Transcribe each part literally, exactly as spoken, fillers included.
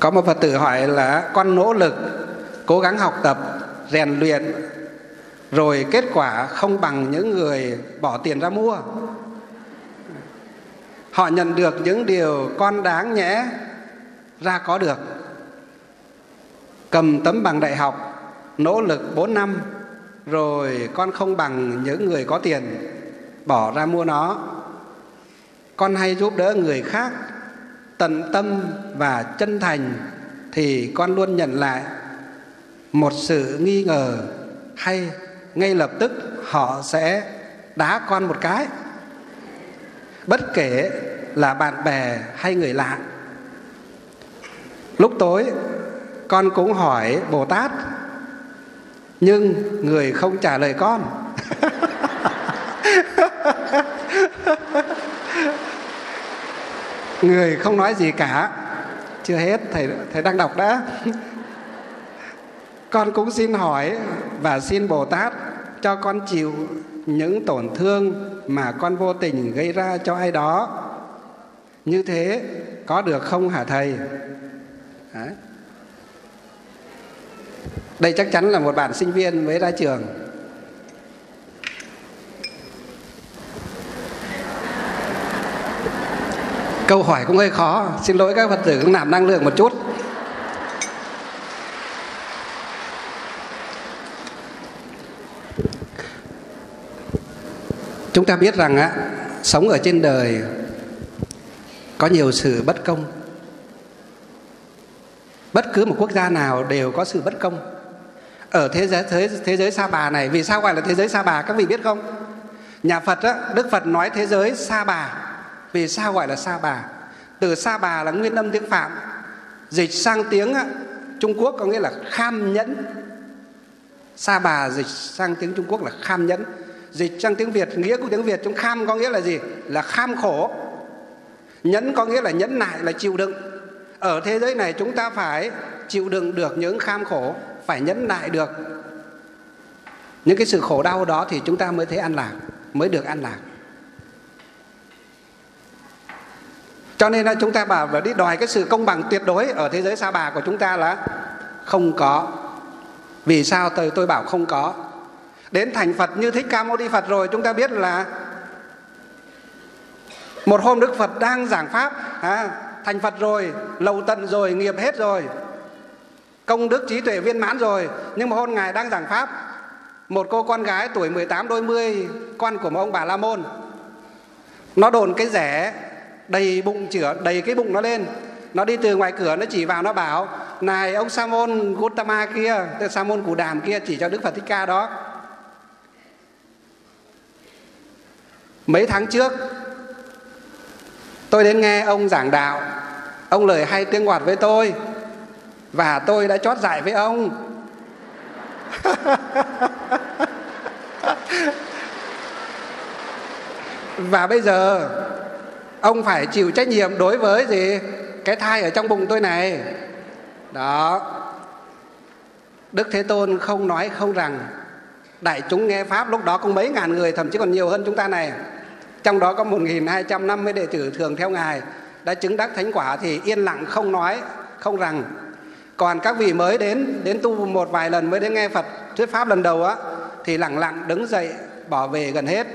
Có một Phật tử hỏi là con nỗ lực, cố gắng học tập, rèn luyện, rồi kết quả không bằng những người bỏ tiền ra mua. Họ nhận được những điều con đáng nhẽ ra có được. Cầm tấm bằng đại học, nỗ lực bốn năm, rồi con không bằng những người có tiền bỏ ra mua nó. Con hay giúp đỡ người khác tận tâm và chân thành, thì con luôn nhận lại một sự nghi ngờ, hay ngay lập tức họ sẽ đá con một cái, bất kể là bạn bè hay người lạ. Lúc tối con cũng hỏi Bồ Tát, nhưng người không trả lời con. Người không nói gì cả. Chưa hết, thầy, thầy đang đọc đã. Con cũng xin hỏi và xin Bồ Tát cho con chịu những tổn thương mà con vô tình gây ra cho ai đó. Như thế có được không hả thầy? Đấy. Đây chắc chắn là một bạn sinh viên mới ra trường. Câu hỏi cũng hơi khó, xin lỗi các Phật tử cũng nạp năng lượng một chút. Chúng ta biết rằng á, sống ở trên đời có nhiều sự bất công. Bất cứ một quốc gia nào đều có sự bất công. Ở thế giới, thế, thế giới Sa Bà này, vì sao gọi là thế giới Sa Bà các vị biết không? Nhà Phật á, Đức Phật nói thế giới Sa Bà. Vì sao gọi là Sa Bà? Từ Sa Bà là nguyên âm tiếng Phạm, dịch sang tiếng á, Trung Quốc có nghĩa là kham nhẫn. Sa Bà dịch sang tiếng Trung Quốc là kham nhẫn. Dịch sang tiếng Việt, nghĩa của tiếng Việt trong kham có nghĩa là gì? Là kham khổ. Nhẫn có nghĩa là nhẫn nại, là chịu đựng. Ở thế giới này chúng ta phải chịu đựng được những kham khổ, phải nhẫn nại được những cái sự khổ đau đó, thì chúng ta mới thấy an lạc, mới được an lạc. Cho nên là chúng ta bảo là đi đòi cái sự công bằng tuyệt đối ở thế giới Sa Bà của chúng ta là không có. Vì sao tôi, tôi bảo không có? Đến thành Phật như Thích Ca Mâu Ni Phật rồi, chúng ta biết là một hôm Đức Phật đang giảng Pháp, à, thành Phật rồi, lầu tận rồi, nghiệp hết rồi, công đức trí tuệ viên mãn rồi. Nhưng mà hôm Ngài đang giảng Pháp, một cô con gái tuổi mười tám đôi mươi, con của một ông Bà La Môn, nó đồn cái rẻ đầy bụng chửa, đầy cái bụng nó lên. Nó đi từ ngoài cửa, nó chỉ vào, nó bảo: này ông Sa môn Gautama kia, tức Sa môn Cù Đàm kia, chỉ cho Đức Phật Thích Ca đó. Mấy tháng trước tôi đến nghe ông giảng đạo, ông lời hay tiếng ngọt với tôi, và tôi đã chót dạy với ông. Và bây giờ ông phải chịu trách nhiệm đối với gì? Cái thai ở trong bụng tôi này. Đó. Đức Thế Tôn không nói không rằng. Đại chúng nghe Pháp lúc đó có mấy ngàn người, thậm chí còn nhiều hơn chúng ta này. Trong đó có một nghìn hai trăm năm mươi đệ tử thường theo Ngài, đã chứng đắc thánh quả thì yên lặng không nói không rằng. Còn các vị mới đến đến tu một vài lần, mới đến nghe Phật thuyết Pháp lần đầu á, thì lặng lặng đứng dậy bỏ về gần hết.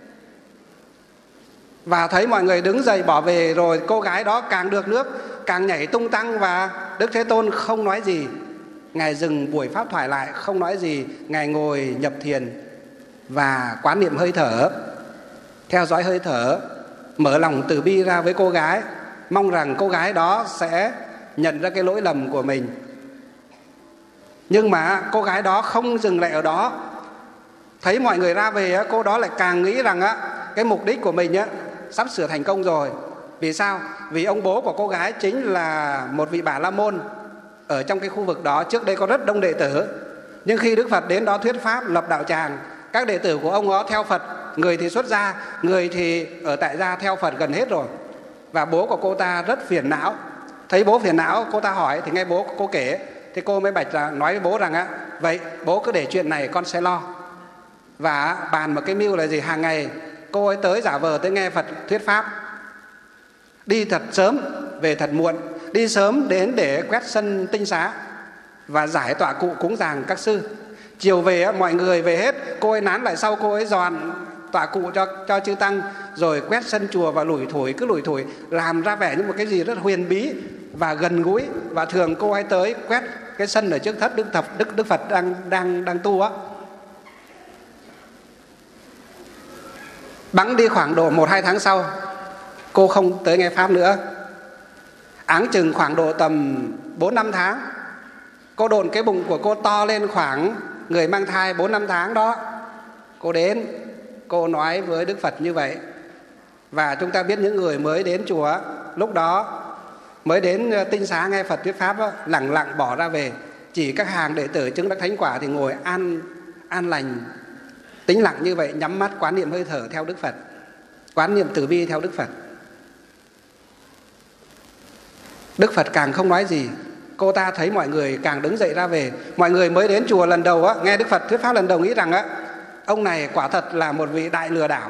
Và thấy mọi người đứng dậy bỏ về rồi, cô gái đó càng được nước, càng nhảy tung tăng, và Đức Thế Tôn không nói gì. Ngài dừng buổi pháp thoại lại, không nói gì. Ngài ngồi nhập thiền và quán niệm hơi thở, theo dõi hơi thở, mở lòng từ bi ra với cô gái, mong rằng cô gái đó sẽ nhận ra cái lỗi lầm của mình. Nhưng mà cô gái đó không dừng lại ở đó. Thấy mọi người ra về, cô đó lại càng nghĩ rằng cái mục đích của mình sắp sửa thành công rồi. Vì sao? Vì ông bố của cô gái chính là một vị Bà La Môn ở trong cái khu vực đó. Trước đây có rất đông đệ tử, nhưng khi Đức Phật đến đó thuyết Pháp, lập đạo tràng, các đệ tử của ông đó theo Phật, người thì xuất gia, người thì ở tại gia theo Phật gần hết rồi. Và bố của cô ta rất phiền não. Thấy bố phiền não, cô ta hỏi thì nghe bố cô kể, thì cô mới bạch ra, nói với bố rằng á, vậy bố cứ để chuyện này con sẽ lo. Và bàn một cái mưu là gì? Hàng ngày cô ấy tới giả vờ tới nghe Phật thuyết Pháp, đi thật sớm về thật muộn, đi sớm đến để quét sân tinh xá và giải tọa cụ cúng dường các sư. Chiều về mọi người về hết, cô ấy nán lại sau, cô ấy dọn tọa cụ cho cho chư tăng, rồi quét sân chùa và lủi thủi, cứ lủi thủi làm ra vẻ như một cái gì rất huyền bí và gần gũi. Và thường cô ấy tới quét cái sân ở trước thất Đức Thập Đức Đức Phật đang đang đang tu á. Bẵng đi khoảng độ một hai tháng sau, cô không tới nghe pháp nữa. Áng chừng khoảng độ tầm bốn năm tháng, cô độn cái bụng của cô to lên khoảng người mang thai bốn năm tháng đó. Cô đến, cô nói với Đức Phật như vậy. Và chúng ta biết những người mới đến chùa lúc đó, mới đến tinh xá nghe Phật thuyết pháp đó, lặng lặng bỏ ra về. Chỉ các hàng đệ tử chứng đắc thánh quả thì ngồi an an lành, tĩnh lặng như vậy, nhắm mắt quán niệm hơi thở theo Đức Phật, quán niệm từ bi theo Đức Phật. Đức Phật càng không nói gì. Cô ta thấy mọi người càng đứng dậy ra về. Mọi người mới đến chùa lần đầu á, nghe Đức Phật thuyết pháp lần đầu nghĩ rằng á, ông này quả thật là một vị đại lừa đảo,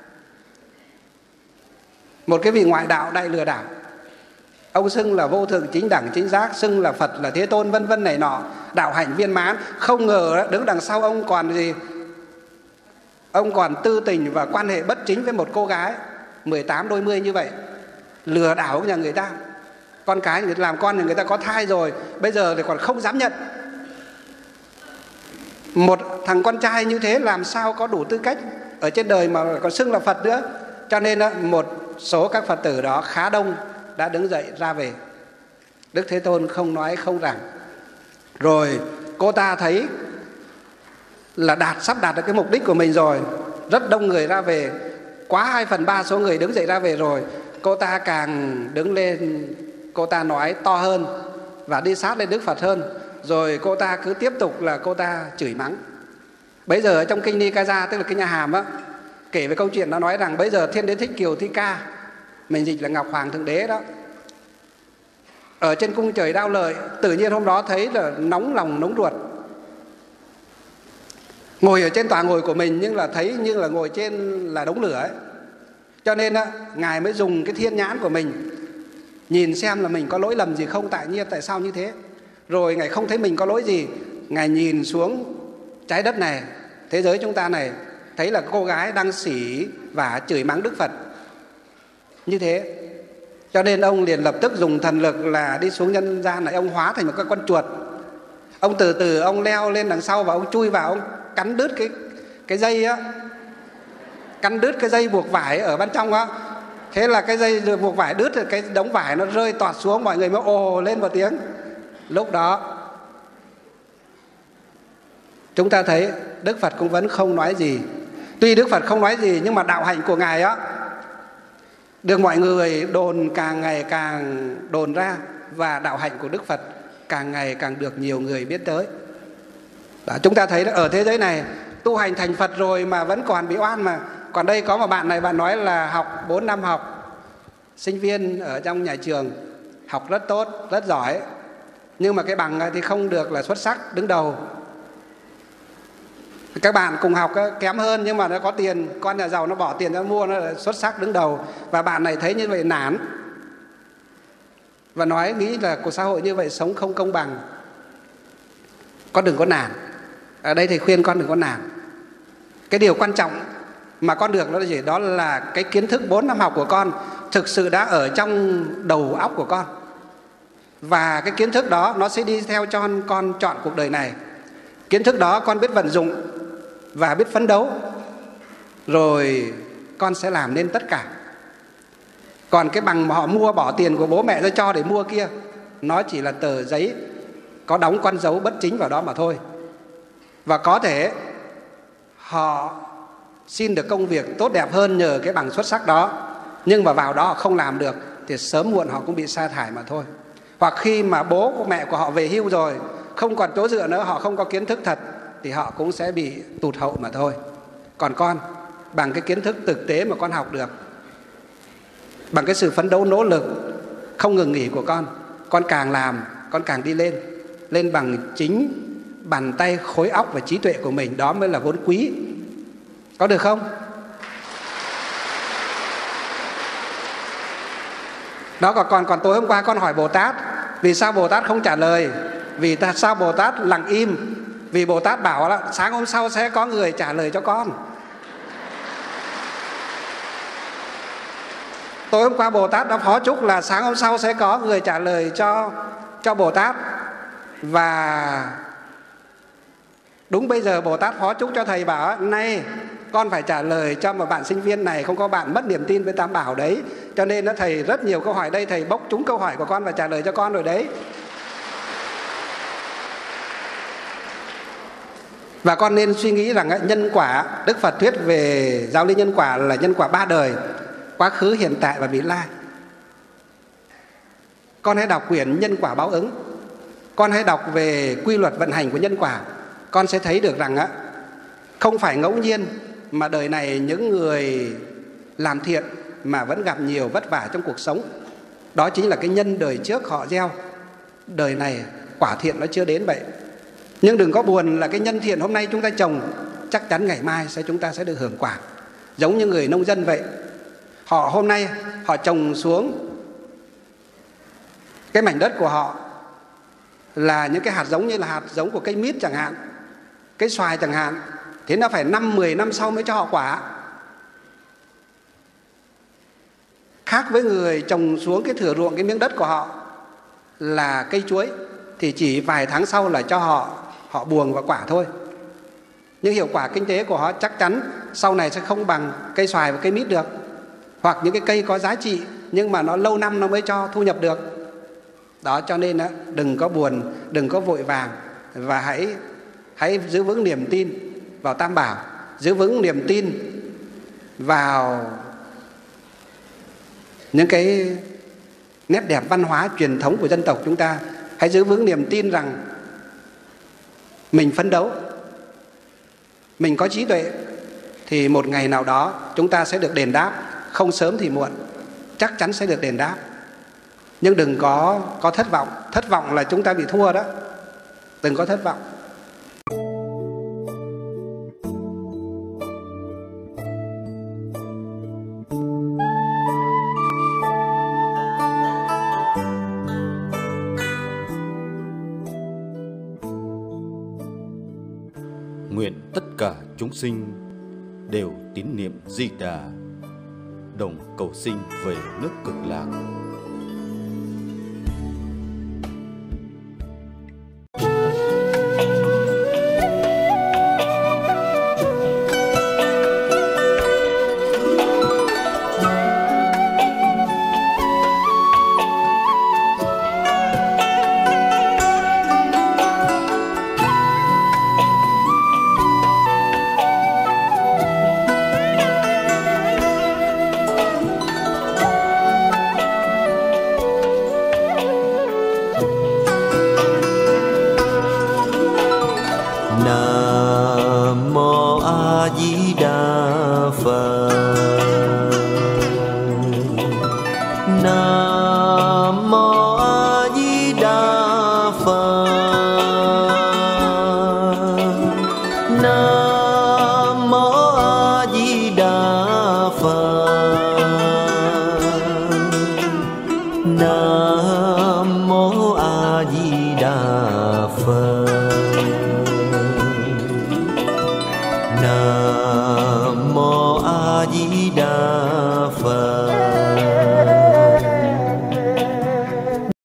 một cái vị ngoại đạo đại lừa đảo. Ông xưng là vô thượng chính đẳng chính giác, xưng là Phật là Thế Tôn vân vân này nọ, đạo hạnh viên mãn. Không ngờ đứng đằng sau ông còn gì? Ông còn tư tình và quan hệ bất chính với một cô gái mười tám đôi mươi như vậy. Lừa đảo nhà người ta. Con cái người ta làm con thì người ta có thai rồi, bây giờ thì còn không dám nhận. Một thằng con trai như thế làm sao có đủ tư cách ở trên đời mà còn xưng là Phật nữa. Cho nên một số các Phật tử đó khá đông đã đứng dậy ra về. Đức Thế Tôn không nói không rằng. Rồi cô ta thấy là đạt sắp đạt được cái mục đích của mình rồi, rất đông người ra về, quá hai phần ba số người đứng dậy ra về rồi. Cô ta càng đứng lên, cô ta nói to hơn và đi sát lên Đức Phật hơn. Rồi cô ta cứ tiếp tục là cô ta chửi mắng. Bây giờ ở trong kinh Nikaya, tức là kinh A Hàm á, kể về câu chuyện nó nói rằng bây giờ Thiên Đế Thích Kiều Thi Ca, mình dịch là Ngọc Hoàng Thượng Đế đó, ở trên cung trời Đao Lợi, tự nhiên hôm đó thấy là nóng lòng nóng ruột, ngồi ở trên tòa ngồi của mình nhưng là thấy như là ngồi trên là đống lửa ấy. Cho nên á, Ngài mới dùng cái thiên nhãn của mình nhìn xem là mình có lỗi lầm gì không, tại nhiên tại sao như thế. Rồi Ngài không thấy mình có lỗi gì, Ngài nhìn xuống trái đất này, thế giới chúng ta này, thấy là cô gái đang xỉ và chửi mắng Đức Phật như thế. Cho nên ông liền lập tức dùng thần lực là đi xuống nhân gian này, ông hóa thành một cái con chuột. Ông từ từ ông leo lên đằng sau và ông chui vào, ông cắn đứt cái cái dây á, cắn đứt cái dây buộc vải ở bên trong á. Thế là cái dây buộc vải đứt, cái đống vải nó rơi toạt xuống, mọi người mới ồ lên một tiếng. Lúc đó chúng ta thấy Đức Phật cũng vẫn không nói gì. Tuy Đức Phật không nói gì nhưng mà đạo hạnh của Ngài á được mọi người đồn càng ngày càng đồn ra, và đạo hạnh của Đức Phật càng ngày càng được nhiều người biết tới. Đó, chúng ta thấy đó, ở thế giới này tu hành thành Phật rồi mà vẫn còn bị oan mà. Còn đây có một bạn này, bạn nói là học bốn năm học, sinh viên ở trong nhà trường, học rất tốt, rất giỏi, nhưng mà cái bằng thì không được là xuất sắc đứng đầu. Các bạn cùng học kém hơn nhưng mà nó có tiền, con nhà giàu nó bỏ tiền ra mua, nó xuất sắc đứng đầu. Và bạn này thấy như vậy nản và nói nghĩ là cuộc xã hội như vậy sống không công bằng. Con đừng có nản. Ở đây thầy khuyên con đừng có nản. Cái điều quan trọng mà con được đó là gì? Đó là cái kiến thức bốn năm học của con thực sự đã ở trong đầu óc của con. Và cái kiến thức đó nó sẽ đi theo cho con chọn cuộc đời này. Kiến thức đó con biết vận dụng và biết phấn đấu, rồi con sẽ làm nên tất cả. Còn cái bằng mà họ mua, bỏ tiền của bố mẹ ra cho để mua kia, nó chỉ là tờ giấy có đóng con dấu bất chính vào đó mà thôi. Và có thể họ xin được công việc tốt đẹp hơn nhờ cái bằng xuất sắc đó, nhưng mà vào đó họ không làm được thì sớm muộn họ cũng bị sa thải mà thôi. Hoặc khi mà bố của mẹ của họ về hưu rồi, không còn chỗ dựa nữa, họ không có kiến thức thật, thì họ cũng sẽ bị tụt hậu mà thôi. Còn con, bằng cái kiến thức thực tế mà con học được, bằng cái sự phấn đấu nỗ lực không ngừng nghỉ của con, con càng làm, con càng đi lên. Lên bằng chính bàn tay, khối óc và trí tuệ của mình, đó mới là vốn quý. Có được không? Đó, còn còn còn tối hôm qua con hỏi Bồ Tát, vì sao Bồ Tát không trả lời? Vì ta, sao Bồ Tát lặng im? Vì Bồ Tát bảo là sáng hôm sau sẽ có người trả lời cho con. Tối hôm qua Bồ Tát đã phó chúc là sáng hôm sau sẽ có người trả lời cho cho Bồ Tát. Và đúng bây giờ Bồ Tát phó chúc cho thầy bảo nay con phải trả lời cho một bạn sinh viên này, không có bạn mất niềm tin với Tam Bảo đấy. Cho nên thầy rất nhiều câu hỏi đây, thầy bốc trúng câu hỏi của con và trả lời cho con rồi đấy. Và con nên suy nghĩ rằng nhân quả, Đức Phật thuyết về giáo lý nhân quả là nhân quả ba đời: quá khứ, hiện tại và vị lai. Con hãy đọc quyển Nhân quả báo ứng, con hãy đọc về quy luật vận hành của nhân quả, con sẽ thấy được rằng không phải ngẫu nhiên mà đời này những người làm thiện mà vẫn gặp nhiều vất vả trong cuộc sống. Đó chính là cái nhân đời trước họ gieo, đời này quả thiện nó chưa đến vậy. Nhưng đừng có buồn là cái nhân thiện hôm nay chúng ta trồng, chắc chắn ngày mai sẽ chúng ta sẽ được hưởng quả. Giống như người nông dân vậy, họ hôm nay họ trồng xuống cái mảnh đất của họ là những cái hạt giống như là hạt giống của cây mít chẳng hạn, cây xoài chẳng hạn, thế nó phải năm mười năm sau mới cho họ quả. Khác với người trồng xuống cái thửa ruộng, cái miếng đất của họ là cây chuối, thì chỉ vài tháng sau là cho họ họ buồng và quả thôi. Nhưng hiệu quả kinh tế của họ chắc chắn sau này sẽ không bằng cây xoài và cây mít được. Hoặc những cái cây có giá trị nhưng mà nó lâu năm nó mới cho thu nhập được. Đó, cho nên đừng có buồn, đừng có vội vàng, và hãy hãy giữ vững niềm tin vào Tam Bảo, giữ vững niềm tin vào những cái nét đẹp văn hóa truyền thống của dân tộc chúng ta. Hãy giữ vững niềm tin rằng mình phấn đấu, mình có trí tuệ, thì một ngày nào đó chúng ta sẽ được đền đáp, không sớm thì muộn, chắc chắn sẽ được đền đáp. Nhưng đừng có, có thất vọng. Thất vọng là chúng ta bị thua đó. Đừng có thất vọng. Nguyện tất cả chúng sinh đều tín niệm Di Đà, đồng cầu sinh về nước Cực Lạc. Nam Mô A Di Đà Phật. Nam Mô A Di Đà Phật. Nam Mô A Di Đà Phật. Nam